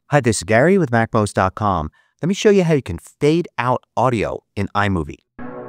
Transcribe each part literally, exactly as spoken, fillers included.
Hi, this is Gary with Mac most dot com. Let me show you how you can fade out audio in iMovie.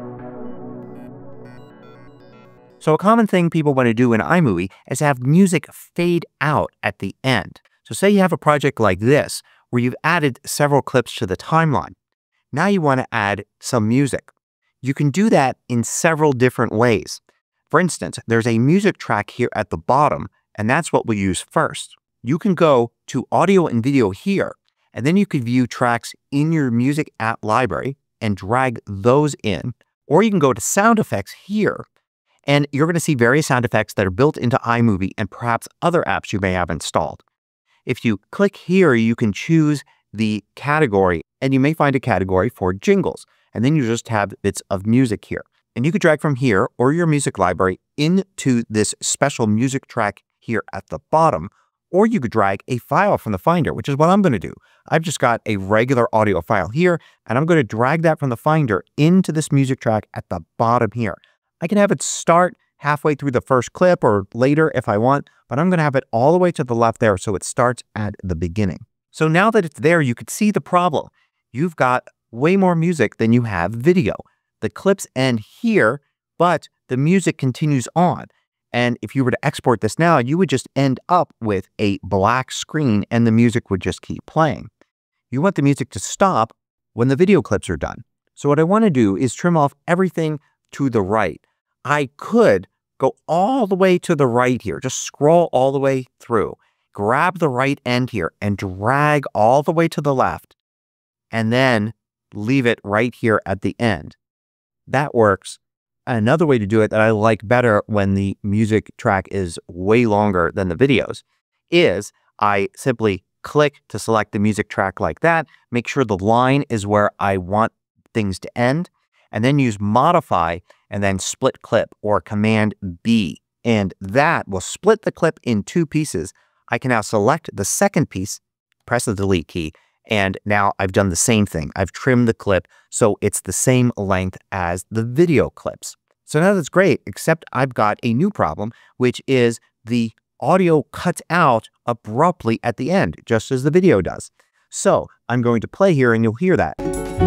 So a common thing people want to do in iMovie is have music fade out at the end. So say you have a project like this where you've added several clips to the timeline. Now you want to add some music. You can do that in several different ways. For instance, there's a music track here at the bottom, and that's what we'll use first. You can go to audio and video here, and then you could view tracks in your music app library and drag those in. Or you can go to sound effects here, and you're going to see various sound effects that are built into iMovie and perhaps other apps you may have installed. If you click here, you can choose the category, and you may find a category for jingles. And then you just have bits of music here. And you could drag from here or your music library into this special music track here at the bottom. Or you could drag a file from the Finder, which is what I'm going to do. I've just got a regular audio file here, and I'm going to drag that from the Finder into this music track at the bottom here. I can have it start halfway through the first clip or later if I want, but I'm going to have it all the way to the left there so it starts at the beginning. So now that it's there, you could see the problem. You've got way more music than you have video. The clips end here, but the music continues on. And if you were to export this now, you would just end up with a black screen and the music would just keep playing. You want the music to stop when the video clips are done. So what I want to do is trim off everything to the right. I could go all the way to the right here. Just scroll all the way through. Grab the right end here and drag all the way to the left. And then leave it right here at the end. That works. Another way to do it that I like better when the music track is way longer than the videos is I simply click to select the music track like that, make sure the line is where I want things to end, and then use Modify and then Split Clip or Command B. And that will split the clip in two pieces. I can now select the second piece, press the Delete key, and now I've done the same thing. I've trimmed the clip so it's the same length as the video clips. So now that's great, except I've got a new problem, which is the audio cuts out abruptly at the end, just as the video does. So I'm going to play here and you'll hear that.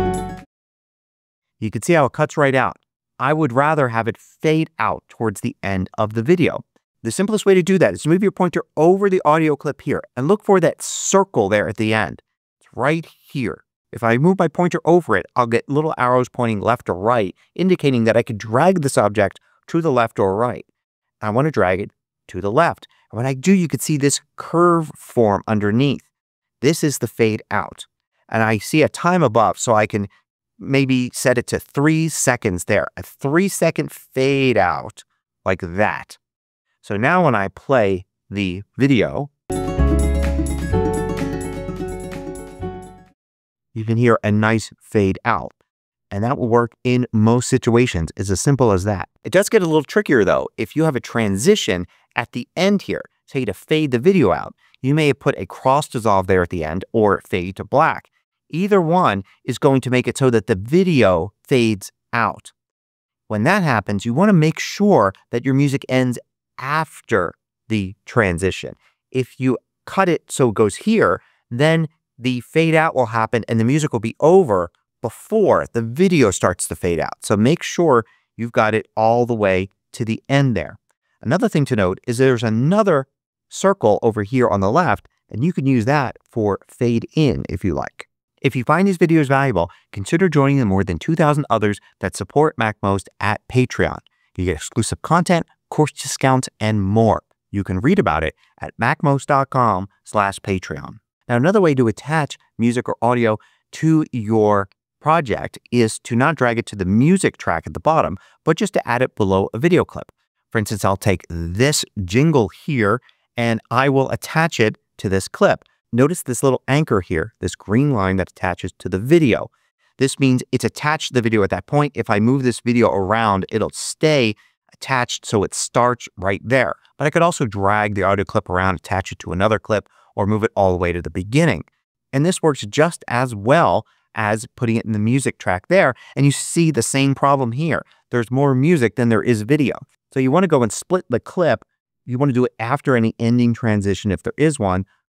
You can see how it cuts right out. I would rather have it fade out towards the end of the video. The simplest way to do that is to move your pointer over the audio clip here and look for that circle there at the end. Right here. If I move my pointer over it, I'll get little arrows pointing left or right, indicating that I could drag this object to the left or right. I want to drag it to the left. And when I do, you can see this curve form underneath. This is the fade out. And I see a time above, so I can maybe set it to three seconds there. A three second fade out like that. So now when I play the video, you can hear a nice fade out. And that will work in most situations. It's as simple as that. It does get a little trickier though. If you have a transition at the end here, say to fade the video out, you may have put a cross dissolve there at the end or fade to black. Either one is going to make it so that the video fades out. When that happens, you want to make sure that your music ends after the transition. If you cut it so it goes here, then the fade out will happen and the music will be over before the video starts to fade out. So make sure you've got it all the way to the end there. Another thing to note is there's another circle over here on the left, and you can use that for fade in if you like. If you find these videos valuable, consider joining the more than two thousand others that support MacMost at Patreon. You get exclusive content, course discounts, and more. You can read about it at Mac most dot com slash Patreon. Now, another way to attach music or audio to your project is to not drag it to the music track at the bottom, but just to add it below a video clip. For instance, I'll take this jingle here and I will attach it to this clip. Notice this little anchor here, this green line that attaches to the video. This means it's attached to the video at that point. If I move this video around, it'll stay attached so it starts right there. But I could also drag the audio clip around, attach it to another clip, or move it all the way to the beginning. And this works just as well as putting it in the music track there. And you see the same problem here. There's more music than there is video. So you want to go and split the clip. You want to do it after any ending transition if there is one.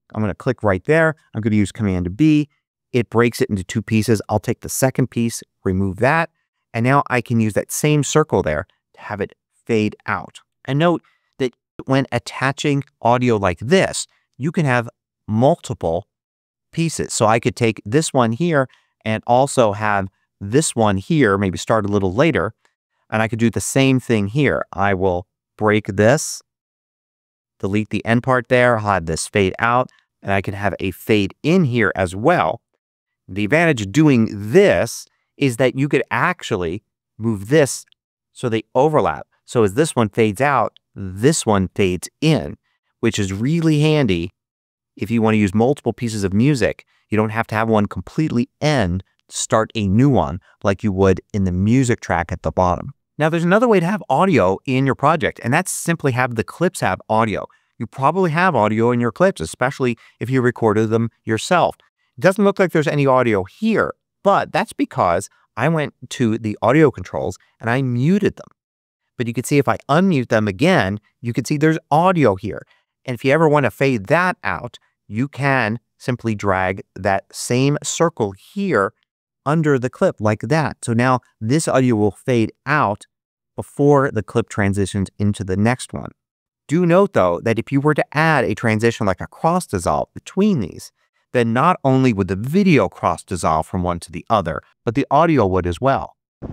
I'm going to click right there. I'm going to use Command B. It breaks it into two pieces. I'll take the second piece, remove that, and now I can use that same circle there to have it fade out. And note that when attaching audio like this, you can have multiple pieces. So I could take this one here and also have this one here, maybe start a little later, and I could do the same thing here. I will break this, delete the end part there, I'll have this fade out, and I can have a fade in here as well. The advantage of doing this is that you could actually move this so they overlap. So as this one fades out, this one fades in, which is really handy if you want to use multiple pieces of music. You don't have to have one completely end to start a new one like you would in the music track at the bottom. Now there's another way to have audio in your project, and that's simply have the clips have audio. You probably have audio in your clips, especially if you recorded them yourself. It doesn't look like there's any audio here, but that's because I went to the audio controls and I muted them. But you can see if I unmute them again, you can see there's audio here. And if you ever want to fade that out, you can simply drag that same circle here under the clip like that. So now this audio will fade out before the clip transitions into the next one. Do note though that if you were to add a transition like a cross dissolve between these, then not only would the video cross dissolve from one to the other, but the audio would as well.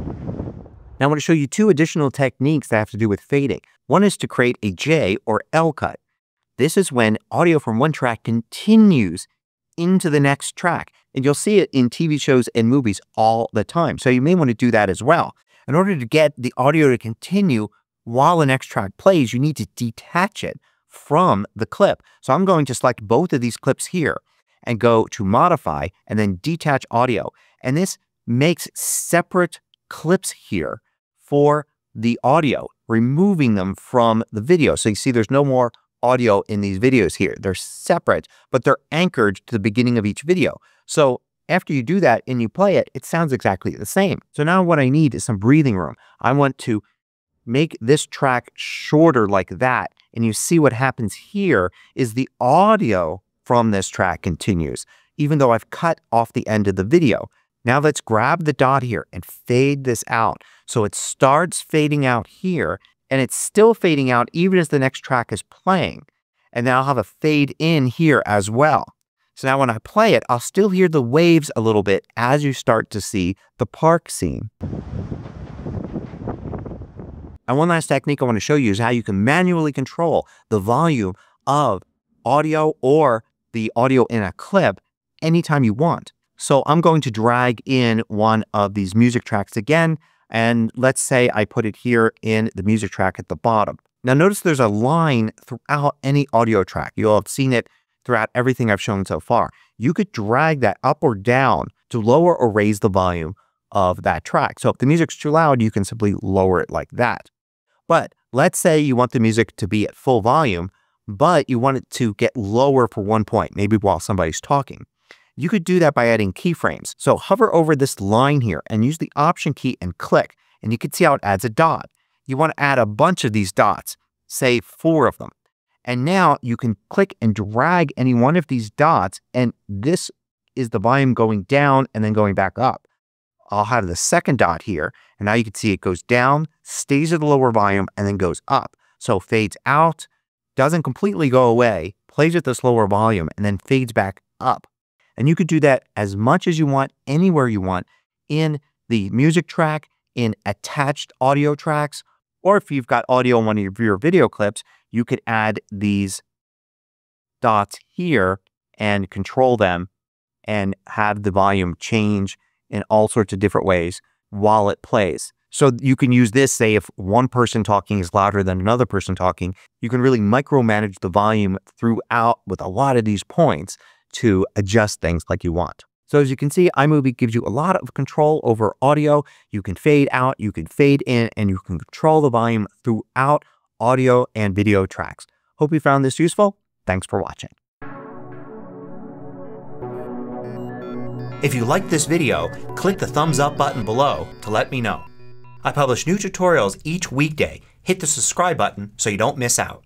Now I want to show you two additional techniques that have to do with fading. One is to create a J or L cut. This is when audio from one track continues into the next track. And you'll see it in T V shows and movies all the time. So you may want to do that as well. In order to get the audio to continue while the next track plays, you need to detach it from the clip. So I'm going to select both of these clips here and go to Modify and then Detach Audio. And this makes separate clips here for the audio, removing them from the video. So you see there's no more audio in these videos here. They're separate, but they're anchored to the beginning of each video. So after you do that and you play it, it sounds exactly the same. So now what I need is some breathing room. I want to make this track shorter like that. And you see what happens here is the audio from this track continues, even though I've cut off the end of the video. Now let's grab the dot here and fade this out. So it starts fading out here and it's still fading out even as the next track is playing. And now I'll have a fade in here as well. So now when I play it, I'll still hear the waves a little bit as you start to see the park scene. And one last technique I want to show you is how you can manually control the volume of audio or the audio in a clip anytime you want. So I'm going to drag in one of these music tracks again, and let's say I put it here in the music track at the bottom. Now notice there's a line throughout any audio track. You'll have seen it throughout everything I've shown so far. You could drag that up or down to lower or raise the volume of that track. So if the music's too loud, you can simply lower it like that. But let's say you want the music to be at full volume, but you want it to get lower for one point, maybe while somebody's talking. You could do that by adding keyframes. So hover over this line here and use the Option key and click, and you can see how it adds a dot. You want to add a bunch of these dots, say four of them. And now you can click and drag any one of these dots, and this is the volume going down and then going back up. I'll have the second dot here, and now you can see it goes down, stays at the lower volume, and then goes up. So fades out, doesn't completely go away, plays at this lower volume, and then fades back up. And you could do that as much as you want, anywhere you want, in the music track, in attached audio tracks, or if you've got audio in one of your video clips, you could add these dots here and control them and have the volume change in all sorts of different ways while it plays. So you can use this, say if one person talking is louder than another person talking, you can really micromanage the volume throughout with a lot of these points to adjust things like you want. So as you can see, iMovie gives you a lot of control over audio. You can fade out, you can fade in, and you can control the volume throughout audio and video tracks. Hope you found this useful. Thanks for watching. If you liked this video, click the thumbs up button below to let me know. I publish new tutorials each weekday. Hit the subscribe button so you don't miss out.